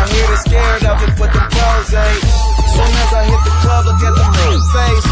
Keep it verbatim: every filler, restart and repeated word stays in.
hear they scared of it, but them pros ain't. Soon as I hit the club, look at the face.